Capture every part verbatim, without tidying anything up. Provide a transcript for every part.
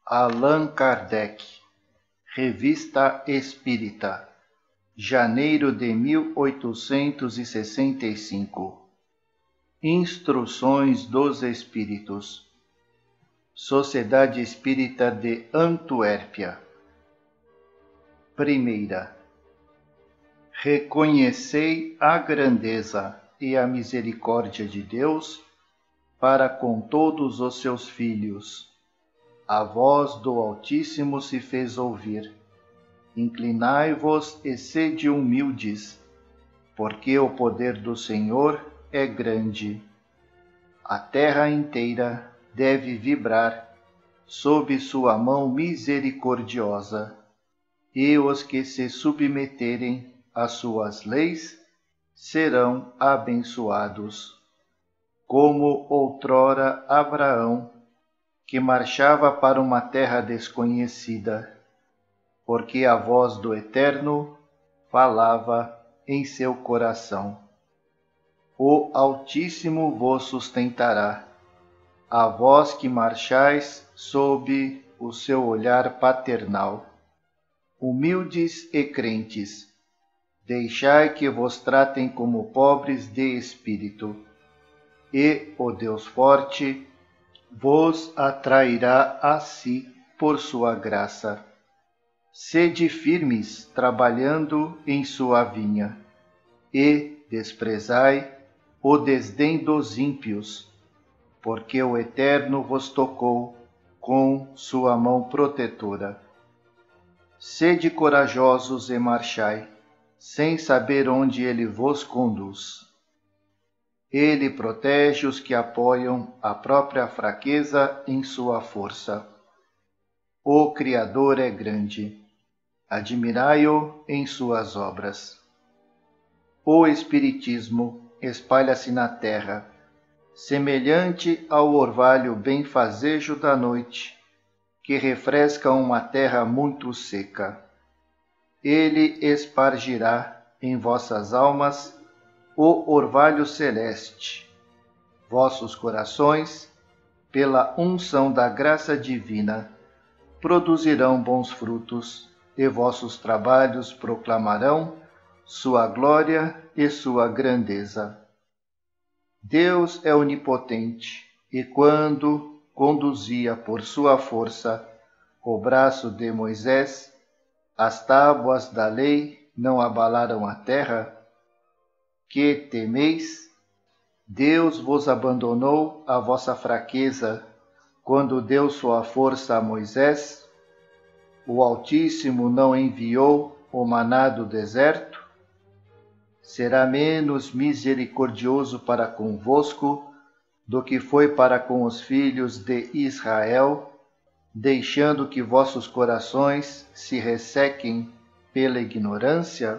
Allan Kardec, Revista Espírita, janeiro de mil oitocentos e sessenta e cinco. Instruções dos Espíritos. Sociedade Espírita de Antuérpia. Primeira. Reconhecei a grandeza e a misericórdia de Deus para com todos os seus filhos. A voz do Altíssimo se fez ouvir. Inclinai-vos e sede humildes, porque o poder do Senhor é grande. A terra inteira deve vibrar sob sua mão misericordiosa, e os que se submeterem às suas leis serão abençoados. Como outrora Abraão, que marchava para uma terra desconhecida, porque a voz do Eterno falava em seu coração. O Altíssimo vos sustentará, a vós que marchais sob o seu olhar paternal. Humildes e crentes, deixai que vos tratem como pobres de espírito, e o Deus forte vos atrairá a si por sua graça. Sede firmes, trabalhando em sua vinha, e desprezai o desdém dos ímpios, porque o Eterno vos tocou com sua mão protetora. Sede corajosos e marchai, sem saber onde ele vos conduz. Ele protege os que apoiam a própria fraqueza em sua força. O Criador é grande. Admirai-o em suas obras. O Espiritismo espalha-se na terra, semelhante ao orvalho benfazejo da noite, que refresca uma terra muito seca. Ele espargirá em vossas almas o orvalho celeste. Vossos corações, pela unção da graça divina, produzirão bons frutos, e vossos trabalhos proclamarão sua glória e sua grandeza. Deus é onipotente, e quando conduzia por sua força o braço de Moisés, as tábuas da lei não abalaram a terra. Que temeis? Deus vos abandonou a vossa fraqueza quando deu sua força a Moisés? O Altíssimo não enviou o maná do deserto? Será menos misericordioso para convosco do que foi para com os filhos de Israel, deixando que vossos corações se ressequem pela ignorância?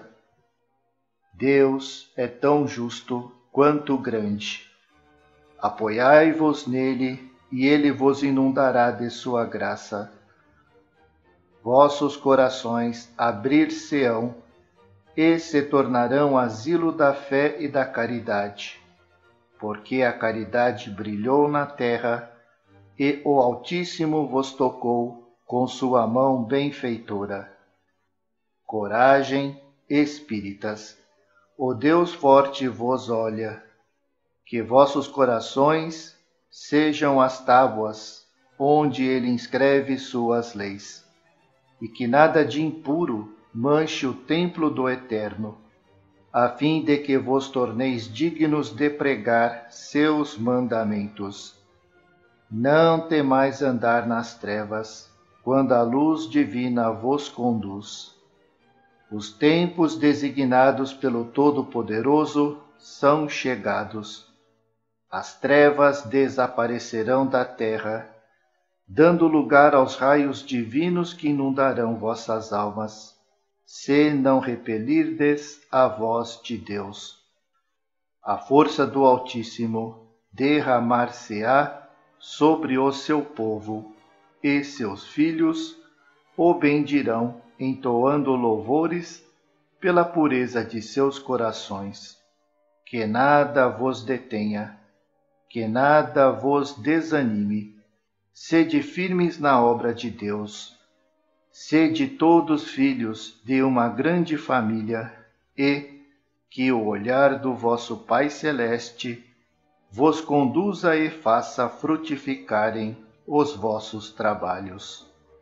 Deus é tão justo quanto grande. Apoiai-vos nele, e ele vos inundará de sua graça. Vossos corações abrir-se-ão e se tornarão asilo da fé e da caridade, porque a caridade brilhou na terra e o Altíssimo vos tocou com sua mão benfeitora. Coragem, espíritas! O Deus forte vos olha. Que vossos corações sejam as tábuas onde ele inscreve suas leis, e que nada de impuro manche o templo do Eterno, a fim de que vos torneis dignos de pregar seus mandamentos. Não temais andar nas trevas, quando a luz divina vos conduz. Os tempos designados pelo Todo-Poderoso são chegados. As trevas desaparecerão da terra, dando lugar aos raios divinos que inundarão vossas almas, se não repelirdes a voz de Deus. A força do Altíssimo derramar-se-á sobre o seu povo, e seus filhos o bendirão, entoando louvores pela pureza de seus corações. Que nada vos detenha, que nada vos desanime, sede firmes na obra de Deus. Sede todos filhos de uma grande família e que o olhar do vosso Pai Celeste vos conduza e faça frutificarem os vossos trabalhos.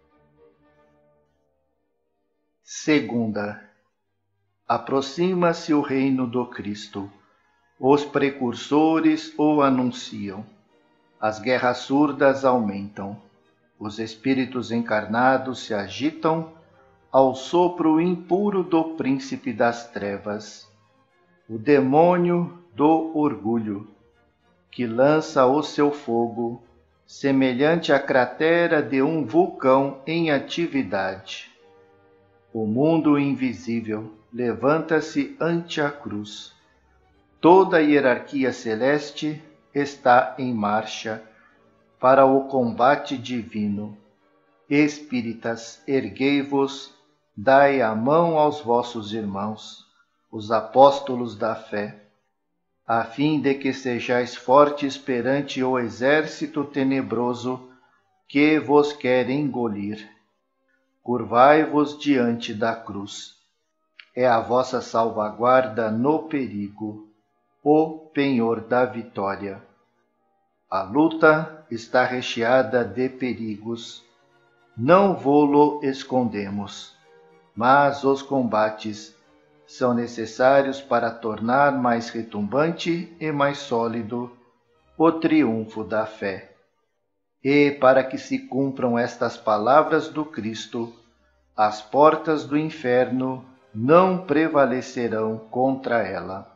Segunda, aproxima-se o reino do Cristo. Os precursores o anunciam. As guerras surdas aumentam. Os espíritos encarnados se agitam ao sopro impuro do príncipe das trevas, o demônio do orgulho, que lança o seu fogo, semelhante à cratera de um vulcão em atividade. O mundo invisível levanta-se ante a cruz. Toda a hierarquia celeste está em marcha para o combate divino. Espíritas, erguei-vos, dai a mão aos vossos irmãos, os apóstolos da fé, a fim de que sejais fortes perante o exército tenebroso que vos quer engolir. Curvai-vos diante da cruz. É a vossa salvaguarda no perigo, o penhor da vitória. A luta está recheada de perigos. Não vô-lo escondemos, mas os combates são necessários para tornar mais retumbante e mais sólido o triunfo da fé. E para que se cumpram estas palavras do Cristo, as portas do inferno não prevalecerão contra ela.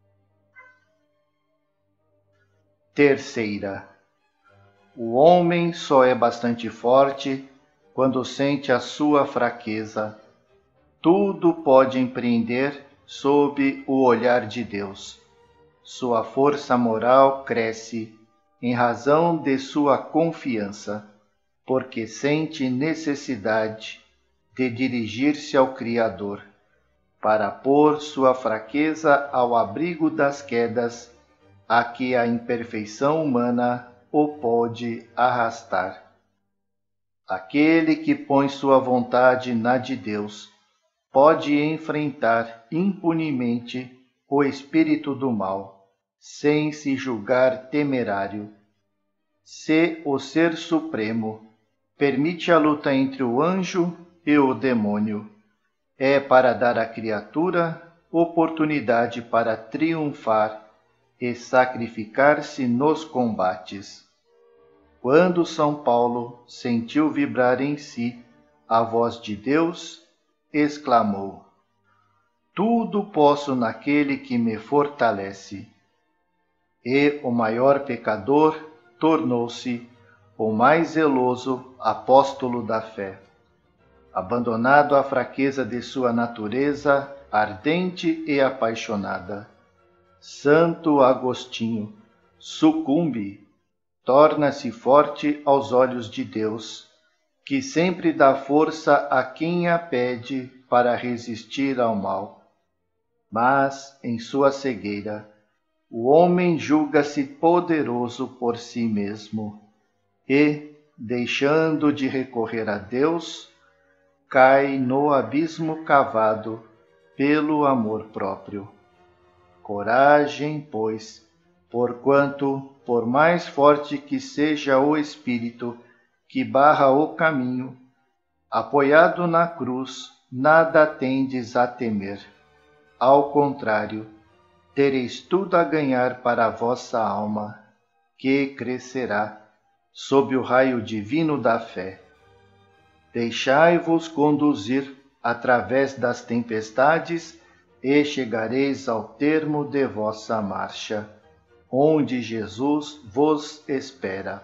Terceira, o homem só é bastante forte quando sente a sua fraqueza. Tudo pode empreender sob o olhar de Deus. Sua força moral cresce em razão de sua confiança, porque sente necessidade de dirigir-se ao Criador, para pôr sua fraqueza ao abrigo das quedas a que a imperfeição humana o pode arrastar. Aquele que põe sua vontade na de Deus pode enfrentar impunemente o espírito do mal, sem se julgar temerário. Se o Ser Supremo permite a luta entre o anjo e o demônio, é para dar à criatura oportunidade para triunfar e sacrificar-se nos combates. Quando São Paulo sentiu vibrar em si a voz de Deus, exclamou: tudo posso naquele que me fortalece. E o maior pecador tornou-se o mais zeloso apóstolo da fé. Abandonado à fraqueza de sua natureza ardente e apaixonada, Santo Agostinho sucumbe, torna-se forte aos olhos de Deus, que sempre dá força a quem a pede para resistir ao mal. Mas, em sua cegueira, o homem julga-se poderoso por si mesmo e, deixando de recorrer a Deus, cai no abismo cavado pelo amor próprio. Coragem, pois, porquanto, por mais forte que seja o espírito que barra o caminho, apoiado na cruz, nada tendes a temer. Ao contrário, tereis tudo a ganhar para a vossa alma, que crescerá sob o raio divino da fé. Deixai-vos conduzir através das tempestades e chegareis ao termo de vossa marcha, onde Jesus vos espera.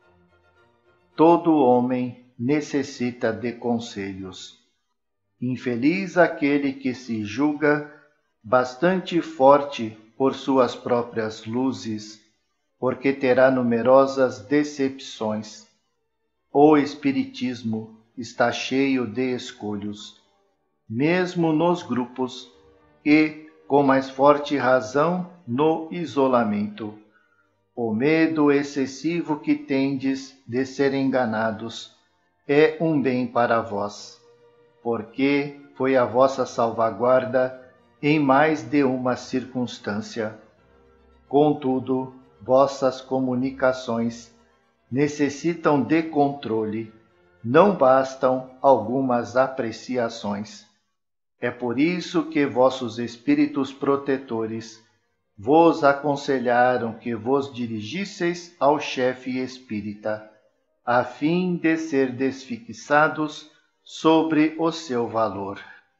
Todo homem necessita de conselhos. Infeliz aquele que se julga bastante forte por suas próprias luzes, porque terá numerosas decepções. O Espiritismo está cheio de escolhos, mesmo nos grupos, e, com mais forte razão, no isolamento, O medo excessivo que tendes de ser enganados é um bem para vós, porque foi a vossa salvaguarda em mais de uma circunstância. Contudo, vossas comunicações necessitam de controle, não bastam algumas apreciações. É por isso que vossos espíritos protetores vos aconselharam que vos dirigisseis ao chefe espírita, a fim de ser desfixados sobre o seu valor.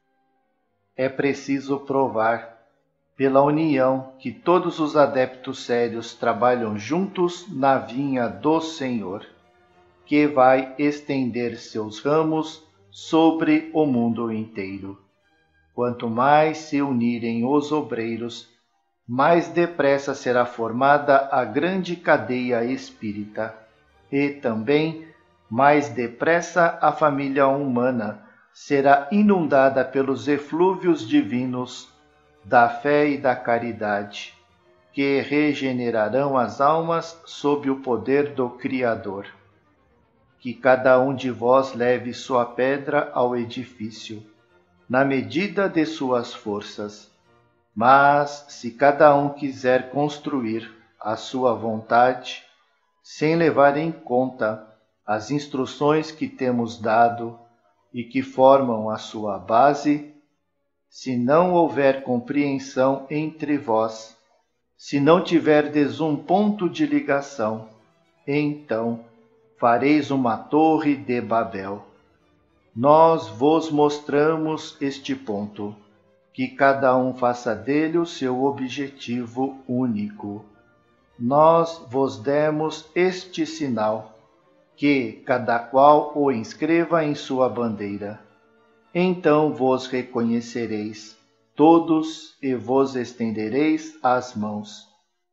É preciso provar, pela união, que todos os adeptos sérios trabalham juntos na vinha do Senhor, que vai estender seus ramos sobre o mundo inteiro. Quanto mais se unirem os obreiros, mais depressa será formada a grande cadeia espírita, e também mais depressa a família humana será inundada pelos eflúvios divinos da fé e da caridade, que regenerarão as almas sob o poder do Criador. Que cada um de vós leve sua pedra ao edifício, na medida de suas forças. Mas, se cada um quiser construir a sua vontade, sem levar em conta as instruções que temos dado e que formam a sua base, se não houver compreensão entre vós, se não tiverdes um ponto de ligação, então fareis uma torre de Babel. Nós vos mostramos este ponto, que cada um faça dele o seu objetivo único. Nós vos demos este sinal, que cada qual o inscreva em sua bandeira. Então vos reconhecereis, todos, e vos estendereis as mãos.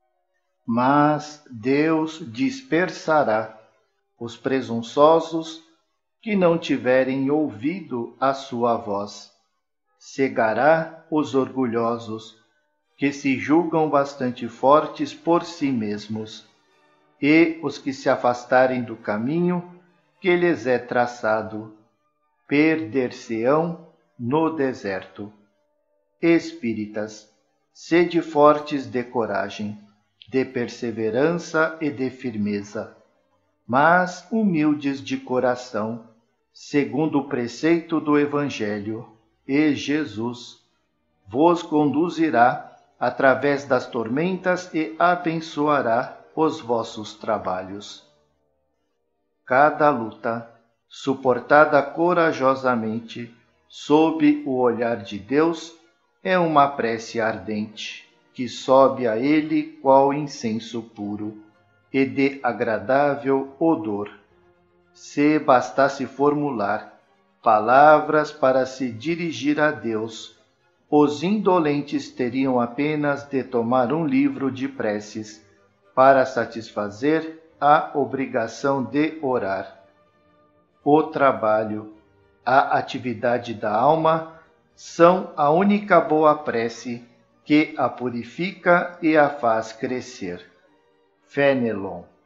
Mas Deus dispersará os presunçosos que não tiverem ouvido a sua voz. Cegará os orgulhosos, que se julgam bastante fortes por si mesmos, e os que se afastarem do caminho que lhes é traçado, perder-se-ão no deserto. Espíritas, sede fortes de coragem, de perseverança e de firmeza, mas humildes de coração, segundo o preceito do Evangelho, e Jesus vos conduzirá através das tormentas e abençoará os vossos trabalhos. Cada luta, suportada corajosamente, sob o olhar de Deus, é uma prece ardente, que sobe a Ele qual incenso puro, e de agradável odor. Se bastasse formular palavras para se dirigir a Deus, os indolentes teriam apenas de tomar um livro de preces para satisfazer a obrigação de orar. O trabalho, a atividade da alma, são a única boa prece que a purifica e a faz crescer. Fénelon.